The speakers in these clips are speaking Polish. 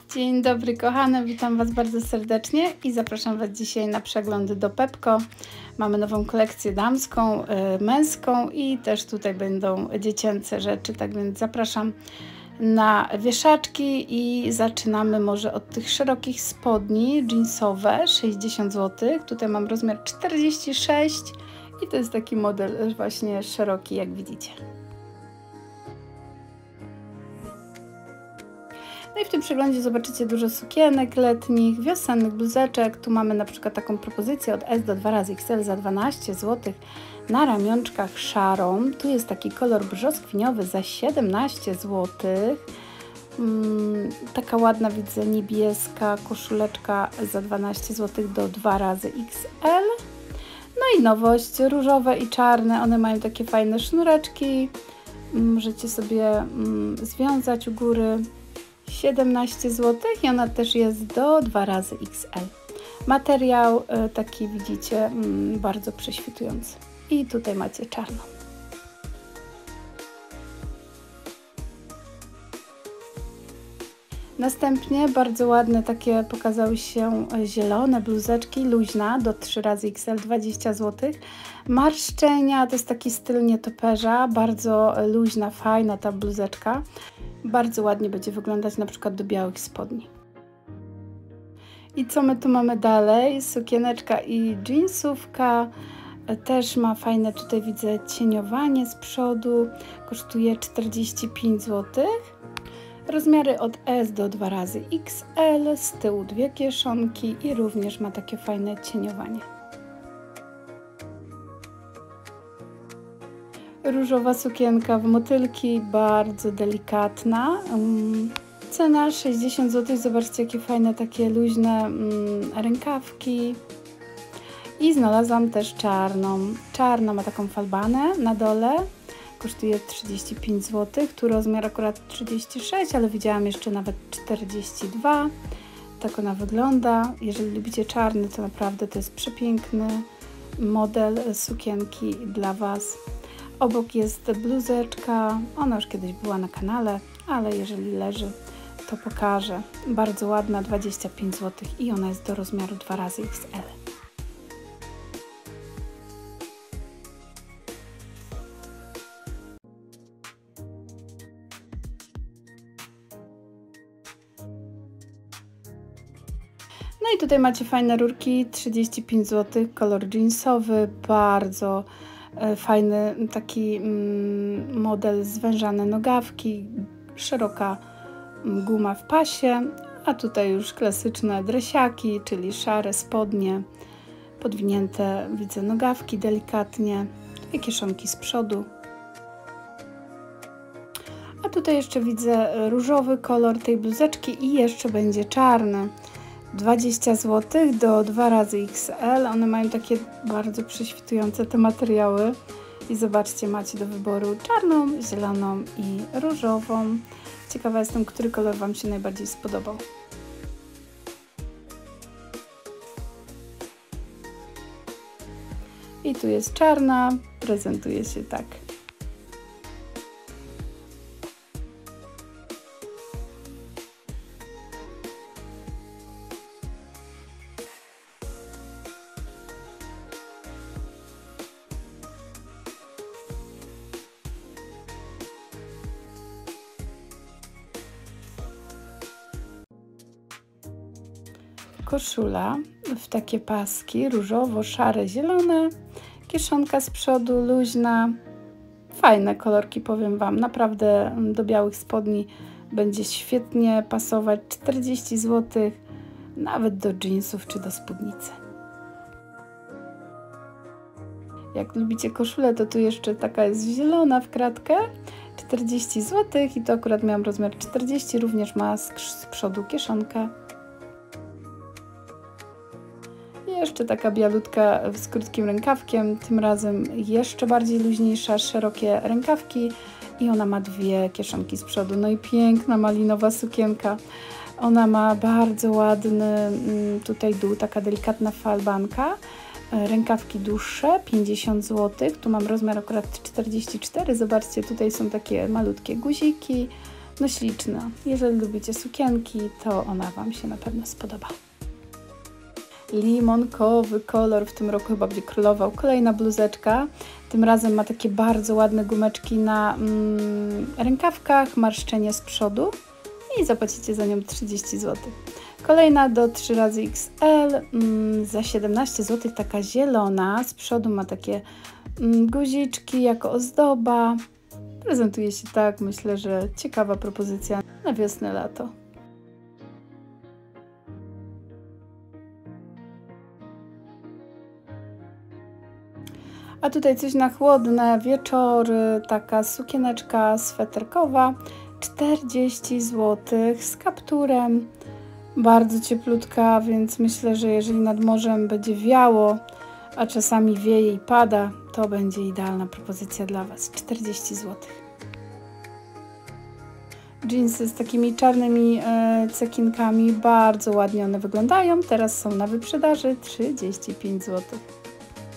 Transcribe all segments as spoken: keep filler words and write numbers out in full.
Dzień dobry kochane, witam Was bardzo serdecznie i zapraszam Was dzisiaj na przeglądy do Pepco. Mamy nową kolekcję damską, y, męską i też tutaj będą dziecięce rzeczy, tak więc zapraszam na wieszaczki i zaczynamy może od tych szerokich spodni jeansowe, sześćdziesiąt złotych. Tutaj mam rozmiar czterdzieści sześć i to jest taki model właśnie szeroki, jak widzicie. No i w tym przeglądzie zobaczycie dużo sukienek letnich, wiosennych bluzeczek. Tu mamy na przykład taką propozycję od S do dwa razy X L za dwanaście złotych na ramionczkach szarą. Tu jest taki kolor brzoskwiniowy za siedemnaście złotych. Hmm, taka ładna, widzę, niebieska koszuleczka za dwanaście złotych do dwa razy X L. No i nowość, różowe i czarne. One mają takie fajne sznureczki. Możecie sobie mm, związać u góry. siedemnaście złotych i ona też jest do dwa razy X L. Materiał y, taki widzicie mm, bardzo prześwitujący. I tutaj macie czarną. Następnie bardzo ładne takie pokazały się zielone bluzeczki, luźna do trzy razy X L, dwadzieścia złotych. Marszczenia, to jest taki styl nietoperza, bardzo luźna, fajna ta bluzeczka. Bardzo ładnie będzie wyglądać na przykład do białych spodni. I co my tu mamy dalej? Sukieneczka i jeansówka. Też ma fajne, tutaj widzę cieniowanie z przodu. Kosztuje czterdzieści pięć złotych. Rozmiary od S do dwa razy X L. Z tyłu dwie kieszonki i również ma takie fajne cieniowanie. Różowa sukienka w motylki, bardzo delikatna. Cena sześćdziesiąt złotych. Zobaczcie, jakie fajne takie luźne rękawki. I znalazłam też czarną. Czarna ma taką falbanę na dole. Kosztuje trzydzieści pięć złotych. Tu rozmiar akurat trzydzieści sześć, ale widziałam jeszcze nawet czterdzieści dwa. Tak ona wygląda. Jeżeli lubicie czarny, to naprawdę to jest przepiękny model sukienki dla Was. Obok jest bluzeczka, ona już kiedyś była na kanale, ale jeżeli leży, to pokażę. Bardzo ładna, dwadzieścia pięć złotych i ona jest do rozmiaru dwa razy X L. No i tutaj macie fajne rurki, trzydzieści pięć złotych, kolor jeansowy, bardzo fajny taki model, zwężane nogawki, szeroka guma w pasie, a tutaj już klasyczne dresiaki, czyli szare spodnie, podwinięte, widzę, nogawki delikatnie, dwie kieszonki z przodu. A tutaj jeszcze widzę różowy kolor tej bluzeczki i jeszcze będzie czarny. dwadzieścia złotych do dwa razy X L. One mają takie bardzo prześwitujące te materiały. I zobaczcie, macie do wyboru czarną, zieloną i różową. Ciekawa jestem, który kolor Wam się najbardziej spodobał. I tu jest czarna, prezentuje się tak. Koszula w takie paski, różowo, szare, zielone, kieszonka z przodu, luźna, fajne kolorki, powiem Wam, naprawdę do białych spodni będzie świetnie pasować, czterdzieści złotych, nawet do jeansów czy do spódnicy. Jak lubicie koszulę, to tu jeszcze taka jest zielona w kratkę, czterdzieści złotych i to akurat miałam rozmiar czterdzieści, również ma z, z przodu kieszonkę. Jeszcze taka bialutka z krótkim rękawkiem, tym razem jeszcze bardziej luźniejsza, szerokie rękawki i ona ma dwie kieszonki z przodu. No i piękna malinowa sukienka. Ona ma bardzo ładny tutaj dół, taka delikatna falbanka. Rękawki dłuższe, pięćdziesiąt złotych. Tu mam rozmiar akurat czterdzieści cztery. Zobaczcie, tutaj są takie malutkie guziki. No śliczna. Jeżeli lubicie sukienki, to ona Wam się na pewno spodoba. Limonkowy kolor w tym roku chyba będzie królował. Kolejna bluzeczka. Tym razem ma takie bardzo ładne gumeczki na mm, rękawkach, marszczenie z przodu i zapłacicie za nią trzydzieści złotych. Kolejna do trzy razy X L mm, za siedemnaście złotych, taka zielona. Z przodu ma takie mm, guziczki jako ozdoba. Prezentuje się tak, myślę, że ciekawa propozycja na wiosnę, lato. A tutaj coś na chłodne wieczory, taka sukieneczka sweterkowa, czterdzieści złotych z kapturem, bardzo cieplutka, więc myślę, że jeżeli nad morzem będzie wiało, a czasami wieje i pada, to będzie idealna propozycja dla Was, czterdzieści złotych. Dżinsy z takimi czarnymi e, cekinkami, bardzo ładnie one wyglądają, teraz są na wyprzedaży, trzydzieści pięć złotych.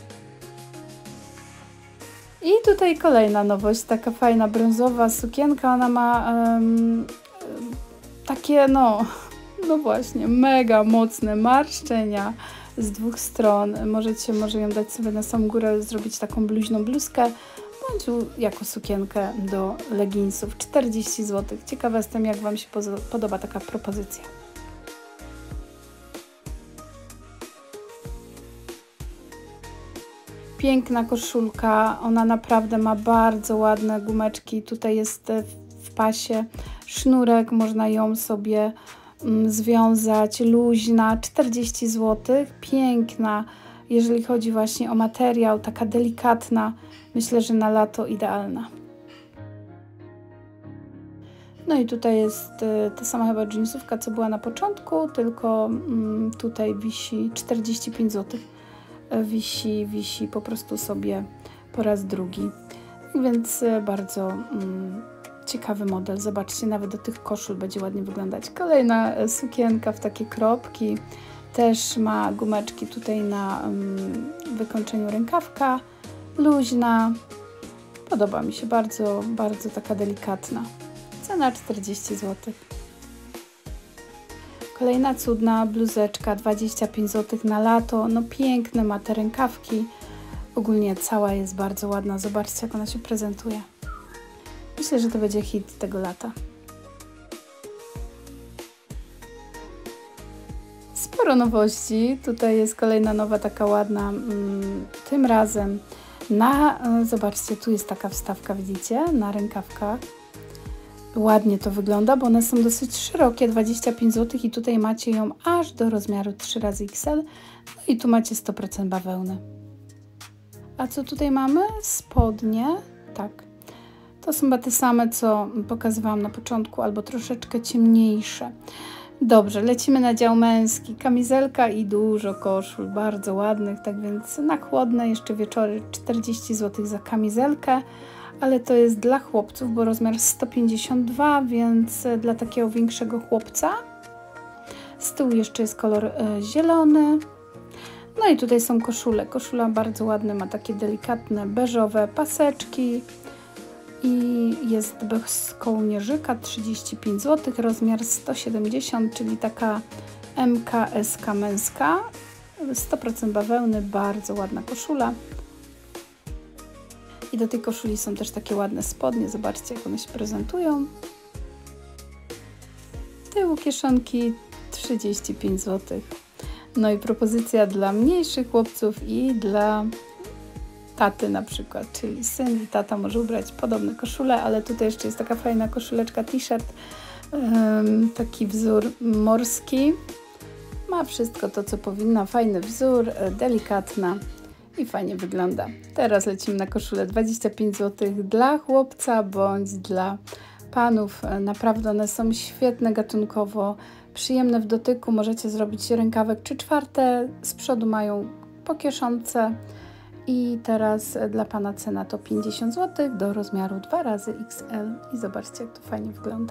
I tutaj kolejna nowość, taka fajna brązowa sukienka, ona ma um, takie no, no właśnie, mega mocne marszczenia z dwóch stron. Możecie może ją dać sobie na samą górę, zrobić taką bluźną bluzkę, bądź jako sukienkę do leginsów, czterdzieści złotych. Ciekawa jestem, jak Wam się podoba taka propozycja. Piękna koszulka, ona naprawdę ma bardzo ładne gumeczki, tutaj jest w pasie sznurek, można ją sobie mm, związać, luźna, czterdzieści złotych, piękna, jeżeli chodzi właśnie o materiał, taka delikatna, myślę, że na lato idealna. No i tutaj jest ta sama chyba dżinsówka, co była na początku, tylko mm, tutaj wisi czterdzieści pięć złotych. Wisi, wisi po prostu sobie po raz drugi. Więc bardzo mm, ciekawy model. Zobaczcie, nawet do tych koszul będzie ładnie wyglądać. Kolejna sukienka w takie kropki. Też ma gumeczki tutaj na mm, wykończeniu rękawka. Luźna. Podoba mi się bardzo, bardzo taka delikatna. Cena czterdzieści złotych. Kolejna cudna bluzeczka, dwadzieścia pięć złotych na lato. No piękne ma te rękawki. Ogólnie cała jest bardzo ładna. Zobaczcie, jak ona się prezentuje. Myślę, że to będzie hit tego lata. Sporo nowości. Tutaj jest kolejna nowa, taka ładna. Tym razem na, zobaczcie, tu jest taka wstawka, widzicie, na rękawkach. Ładnie to wygląda, bo one są dosyć szerokie, dwadzieścia pięć złotych i tutaj macie ją aż do rozmiaru trzy razy X L. No i tu macie sto procent bawełny. A co tutaj mamy? Spodnie. Tak. To są chyba te same, co pokazywałam na początku, albo troszeczkę ciemniejsze. Dobrze, lecimy na dział męski. Kamizelka i dużo koszul, bardzo ładnych, tak więc na chłodne jeszcze wieczory czterdzieści złotych za kamizelkę. Ale to jest dla chłopców, bo rozmiar sto pięćdziesiąt dwa, więc dla takiego większego chłopca. Z tyłu jeszcze jest kolor e, zielony. No i tutaj są koszule. Koszula bardzo ładna, ma takie delikatne, beżowe paseczki. I jest bez kołnierzyka, trzydzieści pięć złotych, rozmiar sto siedemdziesiąt, czyli taka M K S K męska. sto procent bawełny, bardzo ładna koszula. I do tej koszuli są też takie ładne spodnie. Zobaczcie, jak one się prezentują. Tyłu kieszonki trzydzieści pięć złotych. No i propozycja dla mniejszych chłopców i dla taty na przykład. Czyli syn i tata może ubrać podobne koszule, ale tutaj jeszcze jest taka fajna koszuleczka, t-shirt. Um, taki wzór morski. Ma wszystko to, co powinno. Fajny wzór, delikatna. I fajnie wygląda. Teraz lecimy na koszulę dwadzieścia pięć złotych dla chłopca bądź dla panów. Naprawdę one są świetne gatunkowo, przyjemne w dotyku. Możecie zrobić rękawek trzy czwarte. Z przodu mają po kieszonce. I teraz dla pana cena to pięćdziesiąt złotych do rozmiaru dwa razy X L. I zobaczcie, jak to fajnie wygląda.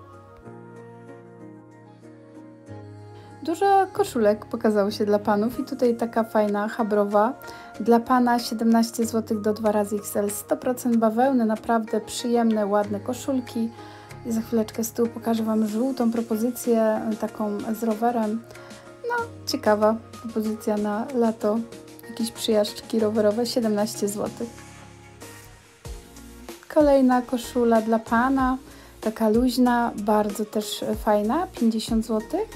Dużo koszulek pokazało się dla panów i tutaj taka fajna habrowa. Dla pana siedemnaście złotych do dwa razy X L, sto procent bawełny, naprawdę przyjemne, ładne koszulki. I za chwileczkę z tyłu pokażę Wam żółtą propozycję, taką z rowerem. No, ciekawa propozycja na lato. Jakieś przyjażdżki rowerowe, siedemnaście złotych. Kolejna koszula dla Pana, taka luźna, bardzo też fajna, pięćdziesiąt złotych.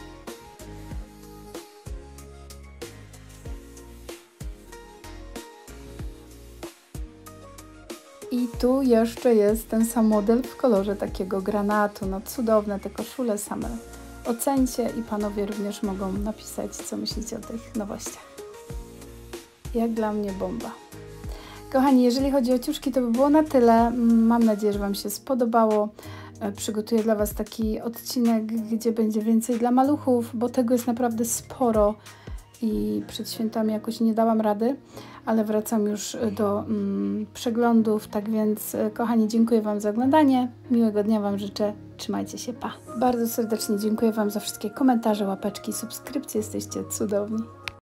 I tu jeszcze jest ten sam model w kolorze takiego granatu. No cudowne te koszule, same ocencie i Panowie również mogą napisać, co myślicie o tych nowościach. Jak dla mnie bomba. Kochani, jeżeli chodzi o ciuszki, to by było na tyle. Mam nadzieję, że Wam się spodobało. Przygotuję dla Was taki odcinek, gdzie będzie więcej dla maluchów, bo tego jest naprawdę sporo i przed świętami jakoś nie dałam rady, ale wracam już do mm, przeglądów, tak więc kochani, dziękuję Wam za oglądanie, miłego dnia Wam życzę, trzymajcie się, pa! Bardzo serdecznie dziękuję Wam za wszystkie komentarze, łapeczki, subskrypcje, jesteście cudowni.